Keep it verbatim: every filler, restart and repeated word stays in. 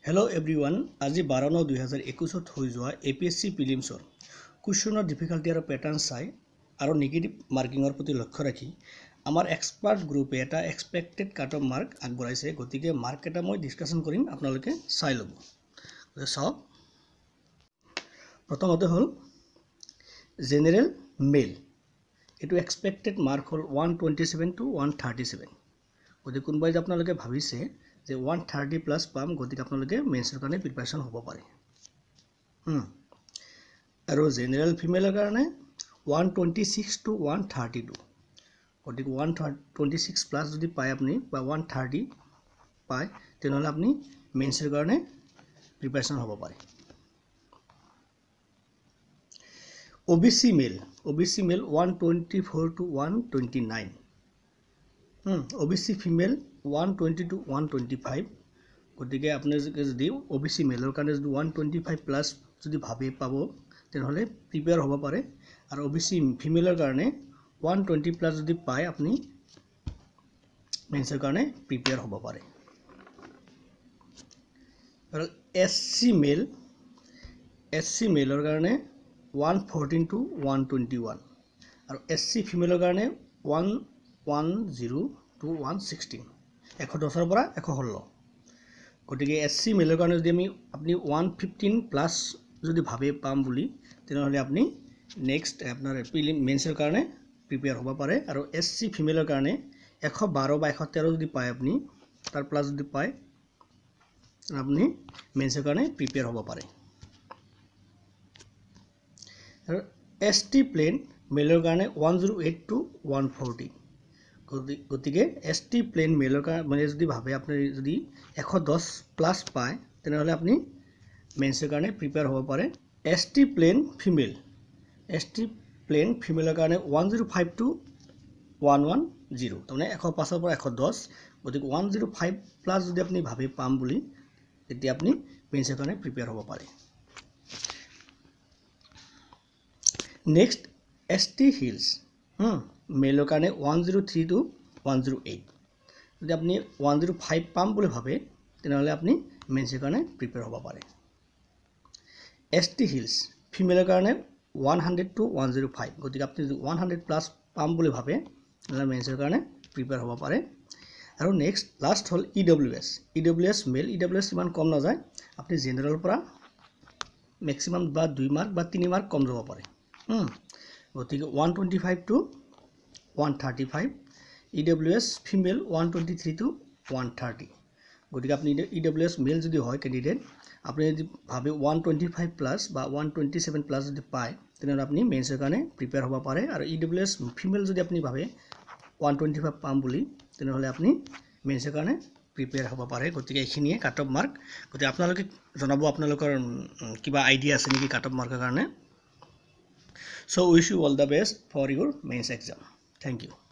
Hello everyone, আজি বাৰ ন দুই হাজাৰ একৈশ ত হৈ যোৱা Apsc prelims কুৱেশ্যনৰ ডিফিকাল্টি আৰু প্যাটাৰ্ন চাই আৰু নেগেটিভ মাৰ্কিংৰ প্ৰতি লক্ষ্য ৰাখি আমাৰ এক্সপাৰ্ট গ্ৰুপে এটা এক্সপেক্টেড কাট অফ মাৰ্ক আগবঢ়াইছে গতিকে মাৰ্ক এটা মই ডিসকাশন কৰিম আপোনালোকে চাই ল'ব চাওক প্ৰথমতে হ'ল জেনাৰেল মেল এটো এক্সপেক্টেড মাৰ্ক হ'ল one twenty-seven to one thirty-seven গতিকে কোনবাই যে আপোনালোকে ভাবিছে যে one thirty প্লাস পাম গতিকে আপোনালোকে মেন্সৰ কাৰণে প্ৰিপাৰেচন হ'ব পাৰে হুম আৰু জেনাৰেল ফিমেলৰ কাৰণে one twenty-six to one thirty-two গতিকে one twenty-six প্লাস যদি পায় আপুনি বা one thirty পায় তেনেহলে আপুনি মেন্সৰ কাৰণে প্ৰিপাৰেচন হ'ব পাৰে OBC male OBC male one twenty-four to one twenty-nine হুম OBC female one twenty to one twenty-five গতিকে আপুনি যদি ওবিসি মেলৰ কাৰণে যদি one twenty-five প্লাস যদি ভাবে পাব তেনেহলে প্ৰিপেয়াৰ হ'ব পাৰে আৰু ওবিসি ফিমেলৰ কাৰণে one twenty প্লাস যদি পায় আপুনি মেন্সৰ কাৰণে প্ৰিপেয়াৰ হ'ব পাৰে আৰু এসসি মেল এসসি মেলৰ কাৰণে one fourteen to one twenty-one আৰু এসসি ফিমেলৰ কাৰণে one ten to one sixteen one ten ৰ পৰা one sixteen গতিকে এসসি মেলৰ কাৰণে যদি আমি আপনি one fifteen প্লাস যদি ভাবে পাম বুলি তেনেহলে আপনি নেক্সট আপোনাৰ প্ৰিলিম মেন্সৰ কাৰণে প্ৰিপেয়াৰ হ'ব পাৰে আৰু এসসি ফিমেলৰ কাৰণে one twelve বা one thirteen যদি পায় আপনি তাৰ প্লাস যদি পায় আপনি মেন্সৰ কাৰণে প্ৰিপেয়াৰ হ'ব পাৰে আৰু এসটি প্লেন মেলৰ কাৰণে one oh eight to one forty গতিকে এসটি প্লেন মেলৰ কাৰণে মানে যদি ভাবে আপনি যদি one ten প্লাস পায় তেনেহলে আপনি মেন্সৰ কাৰণে প্ৰিপেয়াৰ হ'ব পাৰে ST plain female ST plain ফিমেলৰ কাৰণে one oh five to one ten মানে one oh five ৰ পৰা one ten গতিকে one oh five প্লাস যদি আপনি ভাবে পাম বুলি তেতিয়া আপনি মেন্সৰ কাৰণে প্ৰিপেয়াৰ হ'ব পাৰে নেক্সট এসটি হিলস হুম মেলৰ কাৰণে one oh three to one oh eight যদি আপনি one oh five পাম বুলি ভাবে তেনেহলে আপনি মেন্সৰ কাৰণে প্ৰিপেয়াৰ হ'ব পাৰে এসটি হিলস ফিমেলৰ কাৰণে one hundred to one oh five গতিকে আপনি one hundred প্লাস পাম বুলি ভাবে তেনেহলে মেন্সৰ কাৰণে প্ৰিপেয়াৰ হ'ব পাৰে আৰু নেক্সট লাষ্ট হল ইডব্লিউএস ইডব্লিউএস মেল ইডব্লিউএস ইমান কম না যায় আপনি জেনাৰেলৰ পৰা ম্যাক্সিমাম বা two মাৰ্ক বা three মাৰ্ক কম যাব পাৰে হুম গতিকে one twenty-five to one thirty-five EWS female one twenty-three to one thirty গতিকে আপনি ইডব্লিউএস মেল যদি হয় ক্যান্ডিডেট আপনি যদি ভাবে one twenty-five প্লাস বা one twenty-seven প্লাস যদি পায় তেনেহলে আপনি মেন্সৰ কাৰণে প্ৰিপেয়াৰ হ'ব পাৰে আৰু ইডব্লিউএস ফিমেল যদি আপনি ভাবে one twenty-five পাম বুলি তেনেহলে আপনি মেন্সৰ কাৰণে প্ৰিপেয়াৰ হ'ব পাৰে গতিকে এইখিনিয়ে কাট অফ মাৰ্ক গতিকে আপোনালোকে জনাব আপোনালোকৰ কিবা আইডিয়া আছে নেকি কাট অফ মাৰ্কৰ কাৰণে So wish you all the best for your mains exam. Thank you.